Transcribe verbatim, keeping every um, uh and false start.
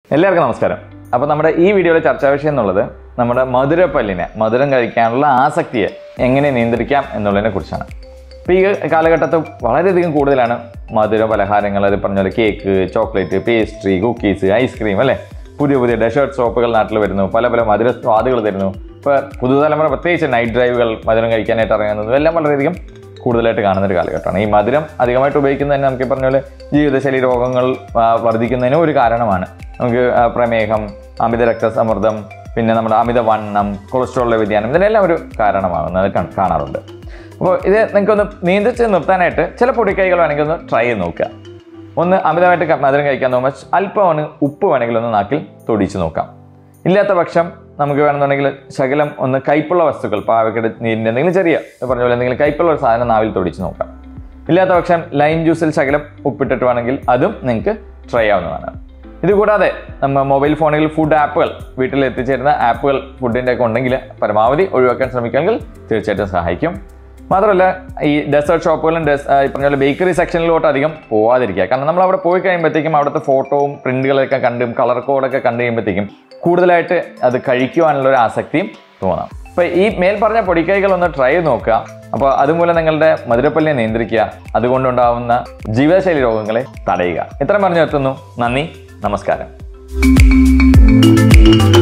എല്ലാവർക്കും നമസ്കാരം. അപ്പോൾ നമ്മുടെ ഈ വീഡിയോയിലെ ചർച്ചാ വിഷയം എന്നുള്ളത് നമ്മുടെ മധുരപ്പല്ലിനെ മധുരം കഴിക്കാനുള്ള ആസക്തിയെ എങ്ങനെ നിയന്ത്രിക്കാം എന്നുള്ളതിനെ കുറിച്ചാണ്. ഇപ്പോൾ ഈ കാലഘട്ടത്തിൽ വളരെയധികം കൂടുതലാണ് മധുര പലഹാരങ്ങൾ, അത് പറഞ്ഞ പോലെ cake, chocolate, pastry, cookies, ice cream അല്ലേ, പുതിയ പുതിയ ഡെസേർട്ട് ഷോപ്പുകൾ നാട്ടിൽ വരുന്നു, പല പല മധുര സ്വാദുകൾ തരുന്നു. ഇപ്പോൾ പുതുതലമുറ പ്രത്യേകിച്ച് നൈറ്റ് ഡ്രൈവുകൾ മധുരം കഴിക്കാനായിട്ട് ഇറങ്ങുന്നതും എല്ലാം വളരെയധികം കൂടുതലായിട്ട് കാണുന്നൊരു കാലഘട്ടമാണ്. ഈ മധുരം അധികമായിട്ട് ഉപയോഗിക്കുന്നത് തന്നെ നമുക്ക് പറഞ്ഞ പോലെ ജീവിതശൈലി രോഗങ്ങൾ വർദ്ധിക്കുന്നതിനും ഒരു കാരണമാണ്. നമുക്ക് പ്രമേഹം, അമിത രക്തസമ്മർദ്ദം, പിന്നെ നമ്മുടെ അമിതവണ്ണം, കൊളസ്ട്രോളിലെ വ്യതിയാനം, ഇതിനെല്ലാം ഒരു കാരണമാകുന്നത് കാണാറുണ്ട്. അപ്പോൾ ഇത് നിങ്ങൾക്കൊന്ന് നിയന്ത്രിച്ച് നിർത്താനായിട്ട് ചില പൊടിക്കൈകൾ വേണമെങ്കിൽ ഒന്ന് ട്രൈ ചെയ്ത് നോക്കുക. ഒന്ന്, അമിതമായിട്ട് മധുരം കഴിക്കാൻ തോന്നുമ്പോൾ അല്പം ഒന്ന് ഉപ്പ് വേണമെങ്കിൽ ഒന്ന് നാക്കിൽ തൊടിച്ച് നോക്കാം. ഇല്ലാത്ത പക്ഷം നമുക്ക് വേണമെന്നുണ്ടെങ്കിൽ ശകലം ഒന്ന് കയ്പുള്ള വസ്തുക്കൾ, പാവക്കയുടെ നീരിൻ്റെ എന്തെങ്കിലും ചെറിയ പറഞ്ഞ പോലെ എന്തെങ്കിലും കയ്പുള്ള ഒരു സാധനം നാവിൽ തൊടിച്ച് നോക്കാം. ഇല്ലാത്ത പക്ഷം ലൈം ജ്യൂസിൽ ശകലം ഉപ്പിട്ടിട്ട് വേണമെങ്കിൽ അതും നിങ്ങൾക്ക് ട്രൈ ആവുന്നതാണ്. ഇതുകൂടാതെ നമ്മൾ മൊബൈൽ ഫോണിൽ ഫുഡ് ആപ്പുകൾ, വീട്ടിൽ എത്തിച്ചേരുന്ന ആപ്പുകൾ ഫുഡിൻ്റെ ഒക്കെ ഉണ്ടെങ്കിൽ പരമാവധി ഒഴിവാക്കാൻ ശ്രമിക്കുമെങ്കിൽ തീർച്ചയായിട്ടും സഹായിക്കും. മാത്രമല്ല, ഈ ഡെസേർട്ട് ഷോപ്പുകളും ഡെസ് ഈ പറഞ്ഞ പോലെ ബേക്കറി സെക്ഷനിലോട്ട് അധികം പോകാതിരിക്കുക. കാരണം നമ്മൾ അവിടെ പോയി കഴിയുമ്പോഴത്തേക്കും അവിടുത്തെ ഫോട്ടോവും പ്രിന്റുകളൊക്കെ കണ്ടും കളർ കോഡൊക്കെ കണ്ടു കഴിയുമ്പോഴത്തേക്കും കൂടുതലായിട്ട് അത് കഴിക്കുവാനുള്ള ഒരു ആസക്തിയും തോന്നാം. അപ്പോൾ ഈ മേൽ പറഞ്ഞ പൊടിക്കൈകൾ ഒന്ന് ട്രൈ ചെയ്ത് നോക്കുക. അപ്പോൾ അതുമൂലം നിങ്ങളുടെ മധുരപ്പല്ലിനെ നിയന്ത്രിക്കുക, അതുകൊണ്ടുണ്ടാവുന്ന ജീവിതശൈലി രോഗങ്ങളെ തടയുക. ഇത്രയും പറഞ്ഞു നിർത്തുന്നു. നന്ദി, നമസ്കാരം.